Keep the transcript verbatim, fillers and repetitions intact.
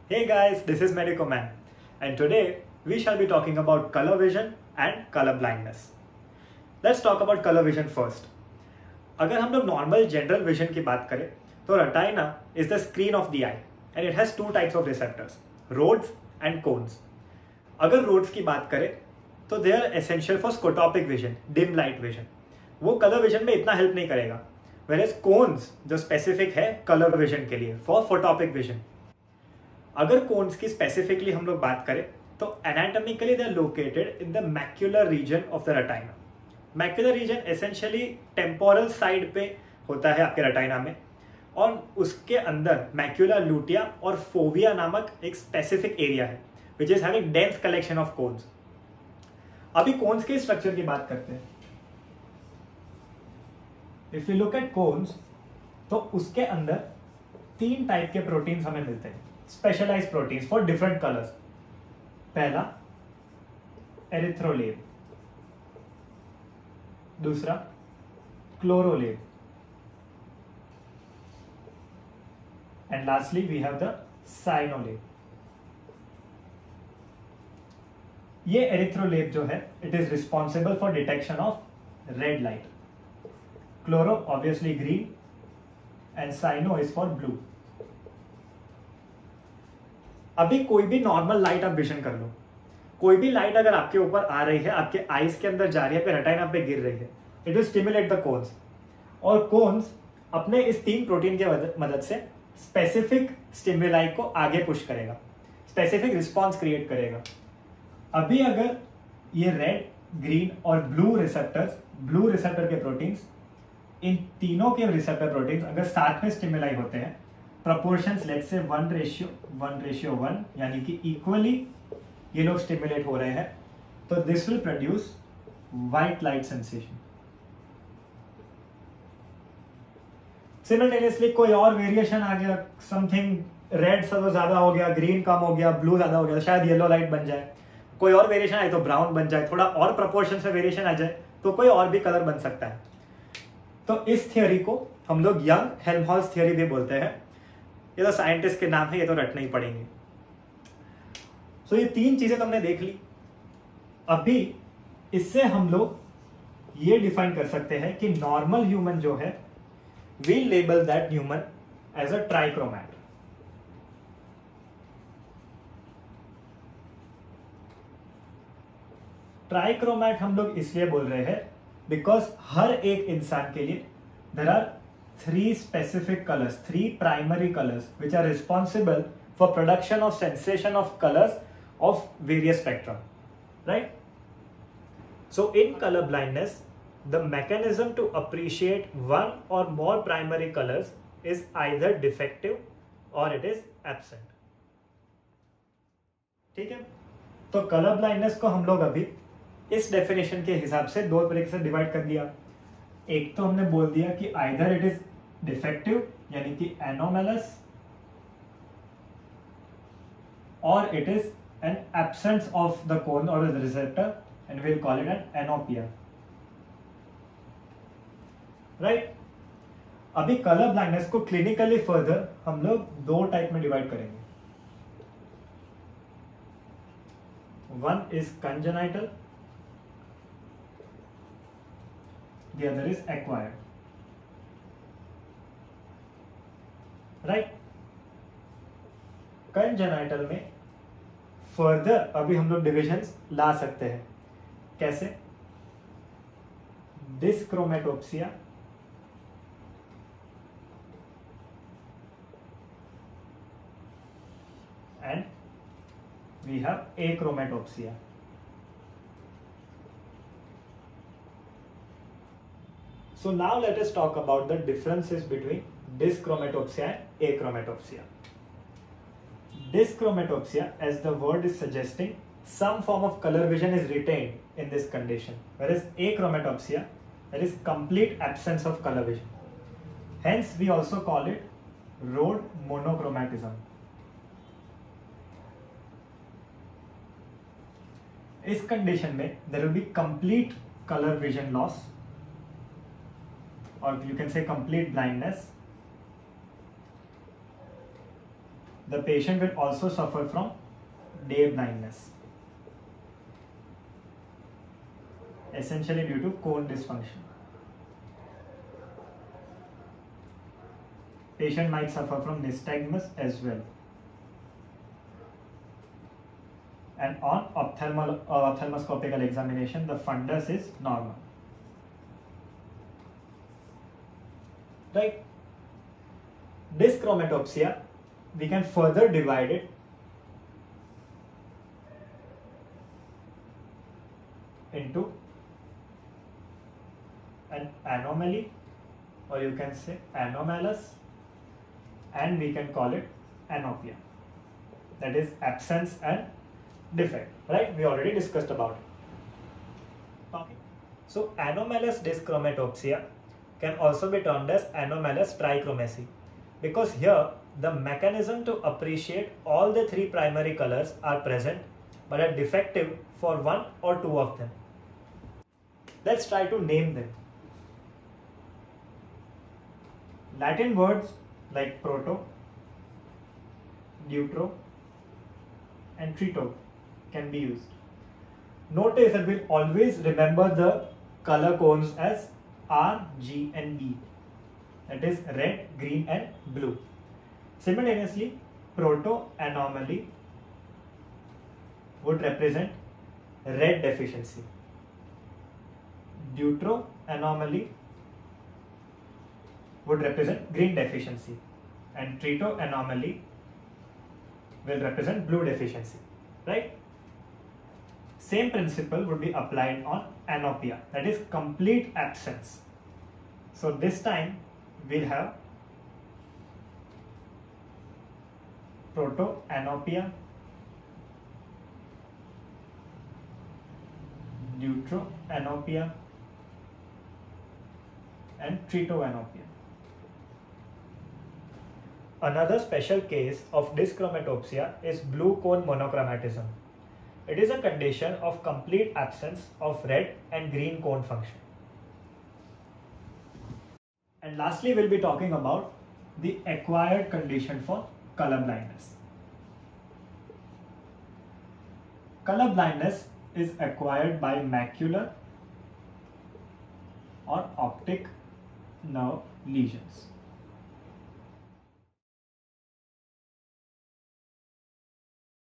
Hey guys, this is Medico Man, and today we shall be talking about color vision and color blindness. Let's talk about color vision first. अगर हम लोग normal general vision की बात करें तो retina is the screen of the eye and it has two types of receptors, rods and cones. अगर rods की बात करें तो they are essential for scotopic vision, dim light vision. वो कलर विजन में इतना हेल्प नहीं करेगा. वेयर एज कोन्स जो स्पेसिफिक है कलर विजन के लिए फॉर फोटोपिक विजन. अगर कोन्स की स्पेसिफिकली हम लोग बात करें तो anatomically they are located in the macular region of the retina. Macular region essentially temporal side पे होता है आपके रेटिना में, और उसके अंदर मैक्युलर लूटिया और फोविया नामक एक स्पेसिफिक एरिया है which is having dense collection of cones. अभी कोन्स के स्ट्रक्चर की बात करते हैं. If you look at cones तो उसके अंदर तीन टाइप के प्रोटीन्स हमें मिलते हैं, specialised proteins for different colours. पहला एरिथ्रोलेब, दूसरा chlorolabe, and lastly we have the cyanolabe. ये एरिथ्रोलेब जो है it is responsible for detection of red light. Chloro obviously green and cyano is for blue. अभी कोई भी नॉर्मल लाइट आप vision कर लो, कोई भी लाइट अगर आपके ऊपर आ रही है, आपके आईज के अंदर जा रही है, रेटिना पे गिर रही है, it will stimulate the cones. और कोन्स अपने इस तीन प्रोटीन के मदद से स्पेसिफिक स्टिमुलाई को आगे पुश करेगा, स्पेसिफिक रिस्पॉन्स क्रिएट करेगा. अभी अगर ये रेड, ग्रीन और ब्लू रिसेप्टर्स, ब्लू रिसेप्टर के प्रोटीन्स, इन तीनों के रिसेप्टर प्रोटीन्स अगर साथ में स्टिमुलाई होते हैं, proportions let's say one ratio one ratio one, यानी कि इक्वली ये लोग स्टिमुलेट हो रहे हैं, तो this will produce white light sensation. Simultaneously कोई और वेरिएशन आ गया, समथिंग रेड सब ज्यादा हो गया, ग्रीन कम हो गया, ब्लू ज्यादा हो गया, तो शायद येलो लाइट बन जाए. कोई और वेरिएशन आए तो ब्राउन बन जाए, थोड़ा और प्रपोर्शन में वेरिएशन आ जाए तो कोई और भी कलर बन सकता है. तो इस थियोरी को हम लोग यंग हेल्महोल्ट्ज थियोरी भी बोलते हैं. ये तो साइंटिस्ट के नाम है, ये तो रटने ही पड़ेंगे. सो so, ये तीन चीजें तुमने देख ली. अभी इससे हम लोग ये डिफाइन कर सकते हैं कि नॉर्मल ह्यूमन जो है, we label that human as a trichromat. Trichromat हम लोग इसलिए बोल रहे हैं बिकॉज हर एक इंसान के लिए there are three specific colors, three primary colors which are responsible for production of sensation of colors of various spectrum, right? So in color blindness, the mechanism to appreciate one or more primary colors is either defective or it is absent. ठीक है, तो colour blindness को हम लोग अभी इस definition के हिसाब से दो तरीके से डिवाइड कर दिया. एक तो हमने बोल दिया कि आइदर इट इज डिफेक्टिव यानी कि एनोमैलस, और it is an absence of the cone और the receptor and we will call it an anopia, right. अभी कलर ब्लाइंडनेस को क्लिनिकली फर्दर हम लोग दो टाइप में डिवाइड करेंगे. One is congenital, the other is acquired, right? Congenital में further अभी हम लोग डिविजन्स ला सकते हैं. कैसे? Dyschromatopsia and we have achromatopsia. So now let us talk about the differences between dyschromatopsia and achromatopsia. Dyschromatopsia, as the word is suggesting, some form of color vision is retained in this condition, whereas achromatopsia, that is complete absence of color vision. Hence we also call it road monochromatism. इस condition में there will be complete color vision loss, or you can say complete blindness, the patient will also suffer from day blindness, essentially due to cone dysfunction. Patient might suffer from nystagmus as well. And on ophthalmal, uh, ophthalmoscopical examination, the fundus is normal. Right? Dyschromatopsia, we can further divide it into an anomaly, or you can say anomalous, and we can call it anopia. That is absence and defect, right? We already discussed about it. Okay. So anomalous dyschromatopsia can also be termed as anomalous trichromacy, because here the mechanism to appreciate all the three primary colors are present but are defective for one or two of them. Let's try to name them. Latin words like proto, neutro, and trito can be used. Notice that we'll always remember the color cones as R, G, and B. That is red, green, and blue. Simultaneously, proto anomaly would represent red deficiency. Neutro anomaly would represent green deficiency, and trito anomaly will represent blue deficiency, right? Same principle would be applied on anopia, that is complete absence. So this time we'll have proto-anopia, neutro-anopia, and trito-anopia. Another special case of dyschromatopsia is blue cone monochromatism. It is a condition of complete absence of red and green cone function. And lastly, we'll be talking about the acquired condition for color blindness. Color blindness is acquired by macular or optic nerve lesions.